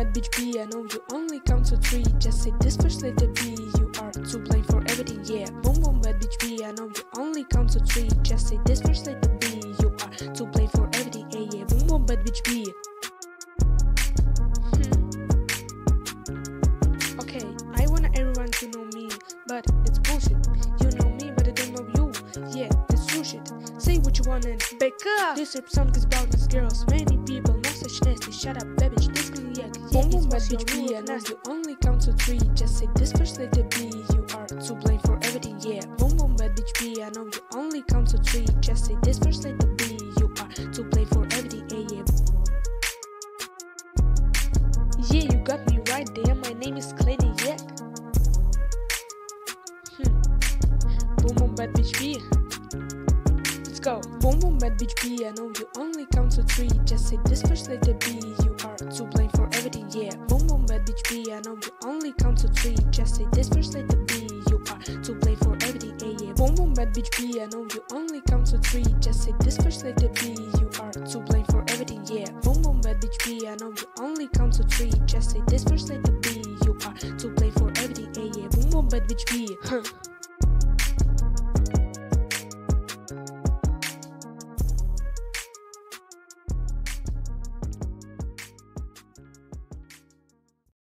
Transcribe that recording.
bad bitch B, I know you only count to three. Just say this first letter B, you are to blame for everything, yeah. Boom boom bad bitch B, I know you only count to three. Just say this first letter B, you are to blame for everything, yeah, yeah. Boom boom bad bitch B. Okay, I want everyone to know me, but it's bullshit. You know me, but I don't know you. Yeah, it's true shit. Say what you want and back up. This rap song is about these girls. Many people not such nasty. Shut up, bad bitch. This Kleyner Yek. Boom boom bad bitch B, I know you only count to three. Just say this first letter B, you are to blame for everything, yeah. Boom boom bad bitch B, I know you only count to three. Just say this first letter B, you are to blame for everything, yeah, yeah. Yeah, you got me right there. My name is Kleyner Yek. Boom boom bad bitch B. Let's go. Boom boom bad bitch B, I know you only count to three. Just say this first letter B, you are to blame for everything, yeah. Boom boom bad bitch B, I know you only count to three. Just say this first letter B, you are to blame for everything, yeah, yeah. Boom boom bad bitch B, I know you only count to three. Just say this first letter B, you are to blame for everything, yeah. Boom boom bad bitch B, I know you only count to three. Just say this first letter B, you are to blame for everything, yeah, yeah. Boom boom bad bitch B.